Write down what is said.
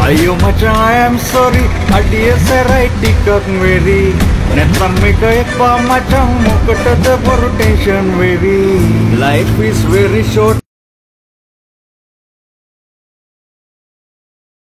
අයියෝ මචං I am sorry අඩිය සැරයි ටිකක් වෙරි නැත්නම් මේක එපා මචං මොකටද බොරු ටෙන්ෂන් වෙවි life is very short